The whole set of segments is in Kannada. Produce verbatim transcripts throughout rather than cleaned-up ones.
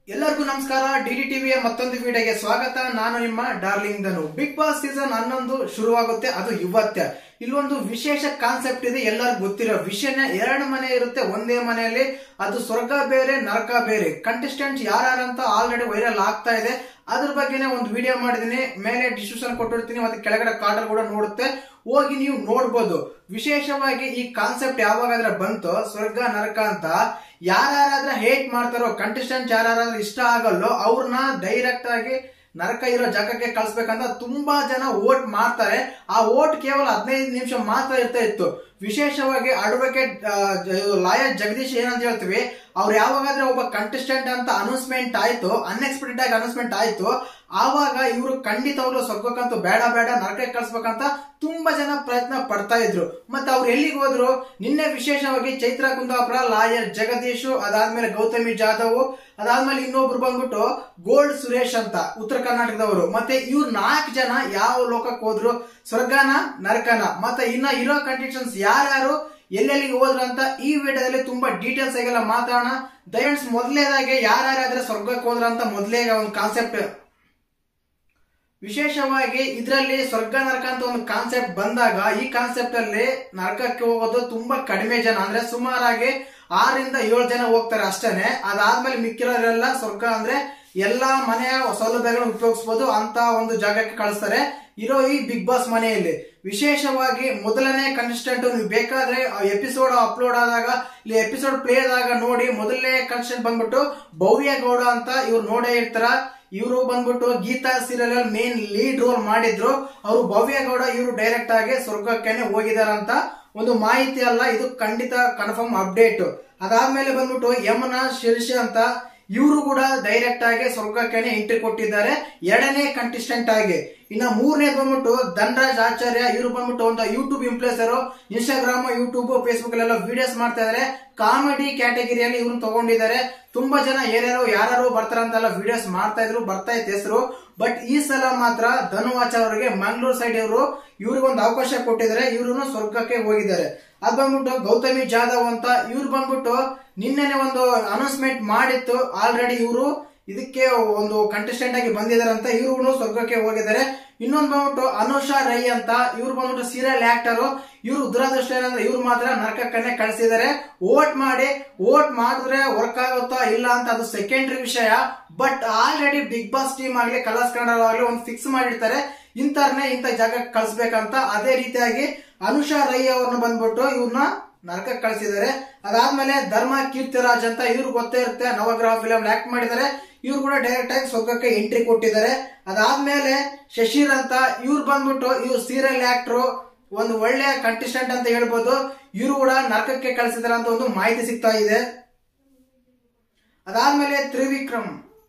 ಎಲ್ಲರಿಗೂ ನಮಸ್ಕಾರ. ಡಿಡಿ ಟಿವಿಯ ಮತ್ತೊಂದು ವಿಡಿಯೋಗೆ ಸ್ವಾಗತ. ನಾನು ನಿಮ್ಮ darling Dhanu. Bigg Boss season ಹನ್ನೊಂದು ಶುರುವಾಗುತ್ತೆ, ಅದು ಇವತ್ತೇ. ಇಲ್ಲೊಂದು ವಿಶೇಷ ಕಾನ್ಸೆಪ್ಟ್ ಇದೆ, ಎಲ್ಲರಿಗೂ ಗೊತ್ತಿರೋ ವಿಷಯನೇ. ಎರಡು ಮನೆ ಇರುತ್ತೆ ಒಂದೇ ಮನೆಯಲ್ಲಿ, ಅದು ಸ್ವರ್ಗ ಬೇರೆ ನರಕ ಬೇರೆ. ಕಂಟೆಸ್ಟೆಂಟ್ಸ್ ಯಾರಂತ ಆಲ್ರೆಡಿ ವೈರಲ್ ಆಗ್ತಾ ಇದೆ. ಅದ್ರ ಬಗ್ಗೆನೇ ಒಂದು ವಿಡಿಯೋ ಮಾಡಿದೀನಿ, ಮೇಲೆ ಡಿಸ್ಕ್ರಿಪ್ಷನ್ ಕೊಟ್ಟಿರ್ತೀನಿ, ಮತ್ತೆ ಕೆಳಗಡೆ ಕಾರ್ಡರ್ ಕೂಡ ನೋಡುತ್ತೆ, ಹೋಗಿ ನೀವು ನೋಡ್ಬೋದು. ವಿಶೇಷವಾಗಿ ಈ ಕಾನ್ಸೆಪ್ಟ್ ಯಾವಾಗಾದ್ರೆ ಬಂತು ಸ್ವರ್ಗ ನರಕ ಅಂತ, ಯಾರ್ಯಾರಾದ್ರೆ ಹೇಟ್ ಮಾಡ್ತಾರೋ, ಕಂಟೆಸ್ಟೆಂಟ್ ಯಾರ್ಯಾರಾದ್ರೆ ಇಷ್ಟ ಆಗಲ್ಲೋ ಅವ್ರನ್ನ ಡೈರೆಕ್ಟ್ ಆಗಿ ನರಕ ಇರೋ ಜಾಗಕ್ಕೆ ಕಳ್ಸ್ಬೇಕಂತ ತುಂಬಾ ಜನ ವೋಟ್ ಮಾಡ್ತಾರೆ. ಆ ವೋಟ್ ಕೇವಲ ಹದಿನೈದು ನಿಮಿಷ ಮಾತ್ರ ಇರ್ತಾ ಇತ್ತು. ವಿಶೇಷವಾಗಿ ಅಡ್ವೊಕೇಟ್ ಲಾಯರ್ ಜಗದೀಶ್ ಏನಂತ ಹೇಳ್ತೀವಿ, ಅವ್ರು ಯಾವಾಗಾದ್ರೆ ಒಬ್ಬ ಕಂಟೆಸ್ಟೆಂಟ್ ಅಂತ ಅನೌನ್ಸ್ಮೆಂಟ್ ಆಯ್ತು, ಅನ್ಎಕ್ಸ್ಪೆಕ್ಟೆಡ್ ಆಗಿ ಅನೌನ್ಸ್ಮೆಂಟ್ ಆಯ್ತು, ಆವಾಗ ಇವರು ಖಂಡಿತವಾಗ್ಲೂ ಸ್ವರ್ಗಕ್ಕಂತೂ ಬೇಡ ಬೇಡ ನರಕಕ್ಕೆ ಕಳ್ಸ್ಬೇಕಂತ ತುಂಬಾ ಜನ ಪ್ರಯತ್ನ ಪಡ್ತಾ ಇದ್ರು. ಮತ್ತೆ ಅವ್ರು ಎಲ್ಲಿಗೆ ಹೋದ್ರು? ನಿನ್ನೆ ವಿಶೇಷವಾಗಿ ಚೈತ್ರ ಕುಂದಾಪುರ, ಲಾಯರ್ ಜಗದೀಶ್, ಅದಾದ್ಮೇಲೆ ಗೌತಮಿ ಜಾಧವ್, ಅದಾದ್ಮೇಲೆ ಇನ್ನೊಬ್ರು ಬಂದ್ಬಿಟ್ಟು ಗೋಲ್ಡ್ ಸುರೇಶ್ ಅಂತ ಉತ್ತರ ಕರ್ನಾಟಕದವರು. ಮತ್ತೆ ಇವ್ರು ನಾಲ್ಕು ಜನ ಯಾವ ಲೋಕಕ್ಕೆ ಹೋದ್ರು? ಸ್ವರ್ಗನ ನರಕನ? ಮತ್ತೆ ಇನ್ನ ಇರೋ ಕಂಟೆಸ್ಟೆಂಟ್ಸ್ ಯಾರ್ಯಾರು ಎಲ್ಲೆಲ್ಲಿಗೆ ಹೋದ್ರು ಅಂತ ಈ ವಿಡಿಯೋದಲ್ಲಿ ತುಂಬಾ ಡೀಟೇಲ್ಸ್ ಆಗೆಲ್ಲ ಮಾತಾಡೋಣ. ದಯವಿಟ್ಟು ಮೊದಲೇದಾಗೆ ಯಾರ್ಯಾರಾದ್ರೆ ಸ್ವರ್ಗಕ್ಕೆ ಹೋದ್ರ ಅಂತ ಮೊದಲೇ ಒಂದು ಕಾನ್ಸೆಪ್ಟ್. ವಿಶೇಷವಾಗಿ ಇದರಲ್ಲಿ ಸ್ವರ್ಗ ನರಕ ಅಂತ ಒಂದು ಕಾನ್ಸೆಪ್ಟ್ ಬಂದಾಗ, ಈ ಕಾನ್ಸೆಪ್ಟ್ ಅಲ್ಲಿ ನರಕಕ್ಕೆ ಹೋಗೋದು ತುಂಬಾ ಕಡಿಮೆ ಜನ, ಅಂದ್ರೆ ಸುಮಾರಾಗಿ ಆರರಿಂದ ಏಳು ಜನ ಹೋಗ್ತಾರೆ ಅಷ್ಟೇನೆ. ಅದಾದ್ಮೇಲೆ ಮಿಕ್ಕಿರೋರೆಲ್ಲ ಸ್ವರ್ಗ ಅಂದ್ರೆ ಎಲ್ಲಾ ಮನೆಯ ಸೌಲಭ್ಯಗಳನ್ನು ಉಪಯೋಗಿಸಬಹುದು ಅಂತ ಒಂದು ಜಾಗಕ್ಕೆ ಕಳಿಸ್ತಾರೆ ಇರೋ ಈ ಬಿಗ್ ಬಾಸ್ ಮನೆಯಲ್ಲಿ. ವಿಶೇಷವಾಗಿ ಮೊದಲನೇ ಕಂಟೆಸ್ಟೆಂಟ್, ನೀವು ಬೇಕಾದ್ರೆ ಎಪಿಸೋಡ್ ಅಪ್ಲೋಡ್ ಆದಾಗ ಇಲ್ಲಿ ಎಪಿಸೋಡ್ ಪ್ಲೇ ಆದಾಗ ನೋಡಿ, ಮೊದಲನೇ ಕಂಟೆಸ್ಟೆಂಟ್ ಬಂದ್ಬಿಟ್ಟು ಭವ್ಯ ಗೌಡ ಅಂತ. ಇವ್ರು ನೋಡೇ ಇರ್ತಾರ, ಇವರು ಬಂದ್ಬಿಟ್ಟು ಗೀತಾ ಸೀರಿಯಲ್ ಅಲ್ಲಿ ಮೇನ್ ಲೀಡ್ ರೋಲ್ ಮಾಡಿದ್ರು. ಅವರು ಭವ್ಯ ಗೌಡ ಇವರು ಡೈರೆಕ್ಟ್ ಆಗಿ ಸ್ವರ್ಗಕ್ಕೆ ಹೋಗಿದಾರಂತ ಒಂದು ಮಾಹಿತಿ ಅಲ್ಲ, ಇದು ಖಂಡಿತ ಕನ್ಫರ್ಮ್ ಅಪ್ಡೇಟ್. ಅದಾದ್ಮೇಲೆ ಬಂದ್ಬಿಟ್ಟು ಯಮುನಾ ಶಿರೀಷ ಅಂತ, ಇವರು ಕೂಡ ಡೈರೆಕ್ಟ್ ಆಗಿ ಸ್ವರ್ಗಕ್ಕೆ ಎಂಟ್ರಿ ಕೊಟ್ಟಿದ್ದಾರೆ ಎರಡನೇ ಕಂಟೆಸ್ಟೆಂಟ್ ಆಗಿ. ಇನ್ನ ಮೂರನೇ ಬಂದ್ಬಿಟ್ಟು ಧನರಾಜ್ ಆಚಾರ್ಯ, ಇವರು ಬಂದ್ಬಿಟ್ಟು ಒಂದು YouTube influencer, Instagram, YouTube, Facebook ಅಲ್ಲೆಲ್ಲ ವಿಡಿಯೋಸ್ ಮಾಡ್ತಾ ಇದಾರೆ. ಕಾಮಿಡಿ ಕ್ಯಾಟಗರಿಯಲ್ಲಿ ಇವ್ರನ್ನ ತಗೊಂಡಿದ್ದಾರೆ. ತುಂಬಾ ಜನ ಏರ್ಯಾರು ಯಾರು ಬರ್ತಾರಂತೆಲ್ಲ ವಿಡಿಯೋಸ್ ಮಾಡ್ತಾ ಇದ್ರು, ಬರ್ತಾ ಇತ್ತು ಹೆಸರು. ಬಟ್ ಈ ಸಲ ಮಾತ್ರ ಧನುವಾಚ ಅವರಿಗೆ ಮಂಗಳೂರು ಸೈಡ್ ಇವರು ಇವ್ರಿಗೆ ಒಂದು ಅವಕಾಶ ಕೊಟ್ಟಿದ್ದಾರೆ, ಇವ್ರು ಸ್ವರ್ಗಕ್ಕೆ ಹೋಗಿದ್ದಾರೆ. ಅದ್ ಬಂದ್ಬಿಟ್ಟು ಗೌತಮಿ ಜಾಧವ್ ಅಂತ, ಇವ್ರು ಬಂದ್ಬಿಟ್ಟು ನಿನ್ನೆನೆ ಒಂದು ಅನೌನ್ಸ್ಮೆಂಟ್ ಮಾಡಿತ್ತು ಆಲ್ರೆಡಿ, ಇವರು ಇದಕ್ಕೆ ಒಂದು ಕಂಟೆಸ್ಟೆಂಟ್ ಆಗಿ ಬಂದಿದ್ದಾರೆ ಅಂತ, ಇವ್ರು ಸ್ವರ್ಗಕ್ಕೆ ಹೋಗಿದ್ದಾರೆ. ಇನ್ನೊಂದು ಬಂದ್ಬಿಟ್ಟು ಅನುಷಾ ರೈ ಅಂತ, ಇವ್ರು ಬಂದ್ಬಿಟ್ಟು ಸೀರಿಯಲ್ ಆಕ್ಟರ್. ಇವ್ರು ದುರಾದೃಷ್ಟ ಏನಂದ್ರೆ ಇವ್ರು ಮಾತ್ರ ನರಕಕ್ಕನ್ನೇ ಕಳಿಸಿದ್ದಾರೆ. ವೋಟ್ ಮಾಡಿ, ವೋಟ್ ಮಾಡಿದ್ರೆ ವರ್ಕ್ ಆಗುತ್ತಾ ಇಲ್ಲ ಅಂತ ಅದು ಸೆಕೆಂಡ್ರಿ ವಿಷಯ. But already Bigg Boss team ಆಗ್ಲಿ, ಕಲರ್ಸ್ ಕನ್ನಡ ಆಗ್ಲಿ ಒಂದು ಫಿಕ್ಸ್ ಮಾಡಿರ್ತಾರೆ, ಇಂತರ್ನೇ ಇಂತ ಜಾಗಕ್ಕೆ ಕಳಿಸ್ಬೇಕಂತ. ಅದೇ ರೀತಿಯಾಗಿ ಅನುಷಾ ರೈ ಅವ್ರನ್ನ ಬಂದ್ಬಿಟ್ಟು ಇವ್ರನ್ನ ನರಕಕ್ಕೆ ಕಳಿಸಿದ್ದಾರೆ. ಅದಾದ್ಮೇಲೆ ಧರ್ಮ ಕೀರ್ತಿರಾಜ್ ಅಂತ, ಇವ್ರು ಗೊತ್ತೇ ಇರುತ್ತೆ, ನವಗ್ರಹ ಫಿಲಂ ಆಕ್ಟ್ ಮಾಡಿದ್ದಾರೆ. ಇವ್ರು ಕೂಡ ಡೈರೆಕ್ಟ್ ಆಗಿ ಸ್ವರ್ಗಕ್ಕೆ ಎಂಟ್ರಿ ಕೊಟ್ಟಿದ್ದಾರೆ. ಅದಾದ್ಮೇಲೆ ಶಶಿರ್ ಅಂತ, ಇವ್ರು ಬಂದ್ಬಿಟ್ಟು ಇವ್ರು ಸೀರಿಯಲ್ ಆಕ್ಟರ್, ಒಂದು ಒಳ್ಳೆಯ ಕಂಟೆಸ್ಟೆಂಟ್ ಅಂತ ಹೇಳ್ಬೋದು. ಇವ್ರು ಕೂಡ ನರಕಕ್ಕೆ ಕಳಿಸಿದಾರೆ ಅಂತ ಒಂದು ಮಾಹಿತಿ ಸಿಗ್ತಾ ಇದೆ. ಅದಾದ್ಮೇಲೆ ತ್ರಿವಿಕ್ರಮ್,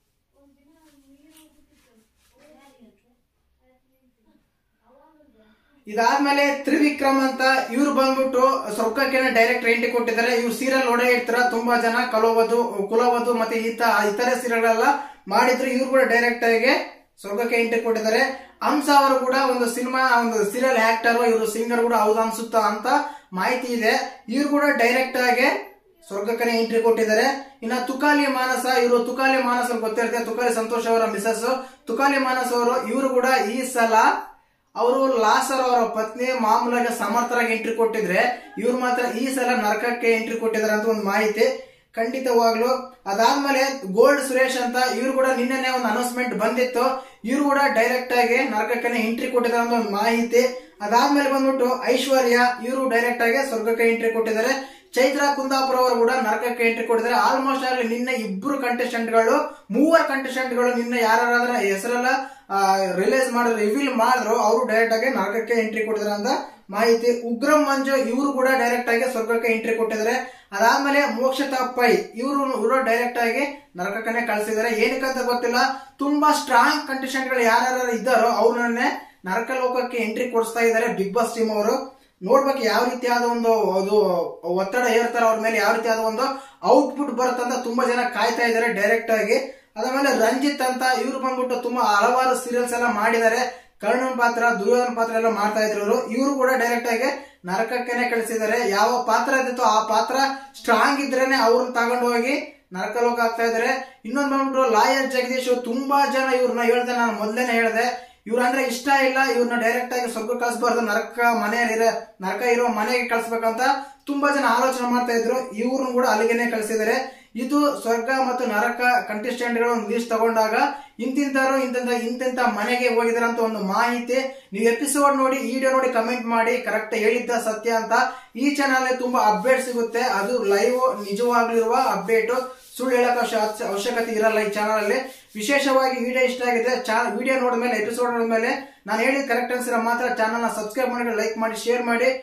ಇದಾದ್ಮೇಲೆ ತ್ರಿವಿಕ್ರಮ್ ಅಂತ, ಇವ್ರು ಬಂದ್ಬಿಟ್ಟು ಸ್ವರ್ಗಕ್ಕೆ ಡೈರೆಕ್ಟ್ ಎಂಟ್ರಿ ಕೊಟ್ಟಿದ್ದಾರೆ. ಇವ್ರು ಸೀರಿಯಲ್ ನೋಡೇ ಇರ್ತಾರ, ತುಂಬಾ ಜನ ಕಲೋವಧು, ಕುಲವಧು ಮತ್ತೆ ಈತ ಇತರೆ ಸೀರಿಯಲ್ ಎಲ್ಲ ಮಾಡಿದ್ರು. ಇವ್ರು ಕೂಡ ಡೈರೆಕ್ಟ್ ಆಗಿ ಸ್ವರ್ಗಕ್ಕೆ ಎಂಟ್ರಿ ಕೊಟ್ಟಿದ್ದಾರೆ. ಹಂಸ ಅವರು ಕೂಡ ಒಂದು ಸಿನಿಮಾ, ಒಂದು ಸೀರಿಯಲ್ ಆಕ್ಟರ್, ಇವರು ಸಿಂಗರ್ ಕೂಡ ಹೌದು ಅನ್ಸುತ್ತಾ ಅಂತ ಮಾಹಿತಿ ಇದೆ. ಇವ್ರು ಕೂಡ ಡೈರೆಕ್ಟ್ ಆಗಿ ಸ್ವರ್ಗಕ್ಕೆ ಎಂಟ್ರಿ ಕೊಟ್ಟಿದ್ದಾರೆ. ಇನ್ನ ತುಕಾಲಿ ಮಾನಸ, ಇವರು ತುಕಾಲಿ ಮಾನಸ ಗೊತ್ತಿರುತ್ತೆ, ತುಕಾಲಿ ಸಂತೋಷ್ ಅವರ ಮಿಸಸ್ ತುಕಾಲಿ ಮಾನಸ್ ಅವರು, ಇವರು ಕೂಡ ಈ ಸಲ ಅವರು ಲಾಸರ್ ಅವರ ಪತ್ನಿ ಮಾಮೂಲಾಗಿ ಸಮರ್ಥರಾಗಿ ಎಂಟ್ರಿ ಕೊಟ್ಟಿದ್ರೆ, ಇವ್ರು ಮಾತ್ರ ಈ ಸಲ ನರಕಕ್ಕೆ ಎಂಟ್ರಿ ಕೊಟ್ಟಿದ್ದಾರೆ ಅಂತ ಒಂದು ಮಾಹಿತಿ ಖಂಡಿತವಾಗ್ಲು. ಅದಾದ್ಮೇಲೆ ಗೋಲ್ಡ್ ಸುರೇಶ್ ಅಂತ, ಇವ್ರು ಕೂಡ ನಿನ್ನೆ ಒಂದು ಅನೌನ್ಸ್ಮೆಂಟ್ ಬಂದಿತ್ತು, ಇವ್ರು ಕೂಡ ಡೈರೆಕ್ಟ್ ಆಗಿ ನರಕಕ್ಕೆ ಎಂಟ್ರಿ ಕೊಟ್ಟಿದ್ದಾರೆ ಅಂತ ಒಂದು ಮಾಹಿತಿ. ಅದಾದ್ಮೇಲೆ ಬಂದ್ಬಿಟ್ಟು ಐಶ್ವರ್ಯ, ಇವರು ಡೈರೆಕ್ಟ್ ಆಗಿ ಸ್ವರ್ಗಕ್ಕೆ ಎಂಟ್ರಿ ಕೊಟ್ಟಿದ್ದಾರೆ. ಚೈತ್ರ ಕುಂದಾಪುರ ಅವರು ಕೂಡ ನರಕಕ್ಕೆ ಎಂಟ್ರಿ ಕೊಟ್ಟಿದ್ದಾರೆ. ಆಲ್ಮೋಸ್ಟ್ ಅಲ್ಲಿ ನಿನ್ನೆ ಇಬ್ರು ಕಂಟೆಸ್ಟೆಂಟ್ ಗಳು, ಮೂವರು ಕಂಟೆಸ್ಟೆಂಟ್ ಗಳು ನಿನ್ನೆ ಯಾರಾದ್ರೆ ಹೆಸರೆಲ್ಲ ರಿಲೀಸ್ ಮಾಡಿದ್ರು, ರಿವೀಲ್ ಮಾಡಿದ್ರು, ಅವರು ಡೈರೆಕ್ಟ್ ಆಗಿ ನರಕಕ್ಕೆ ಎಂಟ್ರಿ ಕೊಟ್ಟಿದ್ದಾರೆ ಅಂತ ಮಾಹಿತಿ. ಉಗ್ರಂ ಮಂಜು, ಇವರು ಕೂಡ ಡೈರೆಕ್ಟ್ ಆಗಿ ಸ್ವರ್ಗಕ್ಕೆ ಎಂಟ್ರಿ ಕೊಟ್ಟಿದ್ದಾರೆ. ಅದಾದ್ಮೇಲೆ ಮೋಕ್ಷತಾ ಪೈ, ಇವರು ಇವರು ಡೈರೆಕ್ಟ್ ಆಗಿ ನರಕಕ್ಕೆ ಕಳಿಸಿದ್ದಾರೆ. ಏನಕ್ಕಂತ ಗೊತ್ತಿಲ್ಲ, ತುಂಬಾ ಸ್ಟ್ರಾಂಗ್ ಕಂಟೆಸ್ಟೆಂಟ್ ಗಳು ಯಾರ್ಯಾರು ಇದ್ದಾರೋ ಅವ್ರನ್ನೇ ನರಕ ಲೋಕಕ್ಕೆ ಎಂಟ್ರಿ ಕೊಡಿಸ್ತಾ ಇದ್ದಾರೆ ಬಿಗ್ ಬಾಸ್ ಟೀಮ್ ಅವರು. ನೋಡ್ಬೇಕು ಯಾವ ರೀತಿಯಾದ ಒಂದು ಅದು ಒತ್ತಡ ಹೇರ್ತಾರೆ ಅವ್ರ ಮೇಲೆ, ಯಾವ ರೀತಿಯಾದ ಒಂದು ಔಟ್ಪುಟ್ ಬರುತ್ತಂತ ತುಂಬಾ ಜನ ಕಾಯ್ತಾ ಇದ್ದಾರೆ ಡೈರೆಕ್ಟ್ ಆಗಿ. ಅದಾದ್ಮೇಲೆ ರಂಜಿತ್ ಅಂತ, ಇವ್ರು ಬಂದ್ಬಿಟ್ಟು ತುಂಬಾ ಹಲವಾರು ಸೀರಿಯಲ್ಸ್ ಎಲ್ಲ ಮಾಡಿದ್ದಾರೆ, ಕರ್ಣನ್ ಪಾತ್ರ, ದುರ್ಯೋಧನ ಪಾತ್ರ ಎಲ್ಲ ಮಾಡ್ತಾ ಇದ್ರು. ಇವರು ಕೂಡ ಡೈರೆಕ್ಟ್ ಆಗಿ ನರಕಕ್ಕೆ ಕಳಿಸಿದ್ದಾರೆ. ಯಾವ ಪಾತ್ರ ಇದ್ದಿತ್ತು ಆ ಪಾತ್ರ ಸ್ಟ್ರಾಂಗ್ ಇದ್ರೇನೆ ಅವ್ರನ್ನ ತಗೊಂಡು ಹೋಗಿ ನರಕಲೋಕ ಆಗ್ತಾ ಇದಾರೆ. ಇನ್ನೊಂದ್ ಬಂದ್ಬಿಟ್ಟು ಲಾಯರ್ ಜಗದೀಶ್, ತುಂಬಾ ಜನ ಇವ್ರನ್ನ ಹೇಳ್ದೆ, ನಾನು ಮೊದ್ಲೇನೆ ಹೇಳ್ದೆ, ಇವ್ರ ಅಂದ್ರೆ ಇಷ್ಟ ಇಲ್ಲ, ಇವ್ರನ್ನ ಡೈರೆಕ್ಟ್ ಆಗಿ ಸ್ವರ್ಗ ಕಳಿಸಬಾರ್ದು, ನರಕ ಮನೆಯಲ್ಲಿ ನರಕ ಇರೋ ಮನೆಗೆ ಕಳಿಸ್ಬೇಕಂತ ತುಂಬಾ ಜನ ಆಲೋಚನೆ ಮಾಡ್ತಾ ಇದ್ರು. ಇವ್ರನ್ನ ಕೂಡ ಅಲ್ಲಿಗೆನೆ ಕಳಿಸಿದ್ದಾರೆ. ಇದು ಸ್ವರ್ಗ ಮತ್ತು ನರಕ ಕಂಟೆಸ್ಟೆಂಟ್ ಗಳು ಒಂದು ಲೀಸ್ಟ್ ತಗೊಂಡಾಗ ಇಂತಿಂತರು ಇಂತಿಂತ ಇಂತಿಂತ ಮನೆಗೆ ಹೋಗಿದಾರೆ ಅಂತ ಒಂದು ಮಾಹಿತಿ. ನೀವು ಎಪಿಸೋಡ್ ನೋಡಿ, ವಿಡಿಯೋ ನೋಡಿ ಕಮೆಂಟ್ ಮಾಡಿ ಕರೆಕ್ಟ್ ಹೇಳಿದ್ದ ಸತ್ಯ ಅಂತ. ಈ ಚಾನಲ್ ತುಂಬಾ ಅಪ್ಡೇಟ್ ಸಿಗುತ್ತೆ, ಅದು ಲೈವ್ ನಿಜವಾಗ್ಲಿರುವ ಅಪ್ಡೇಟ್, ಸುಳ್ಳು ಹೇಳಕ್ ಅವಶ್ಯಕತೆ ಇರಲ್ಲ ಈ ಚಾನಲ್ ಅಲ್ಲಿ. ವಿಶೇಷವಾಗಿ ವಿಡಿಯೋ ಇಷ್ಟ ಆಗಿದೆ, ವಿಡಿಯೋ ನೋಡಿದ್ಮೇಲೆ ಎಪಿಸೋಡ್ ನೋಡಿದ್ಮೇಲೆ ನಾನು ಹೇಳಿದ ಕರೆಕ್ಟ್ ಅನ್ಸಿರೋ ಮಾತ್ರ ಚಾನಲ್ ನ ಸಬ್ಸ್ಕ್ರೈಬ್ ಮಾಡಿ, ಲೈಕ್ ಮಾಡಿ, ಶೇರ್ ಮಾಡಿ.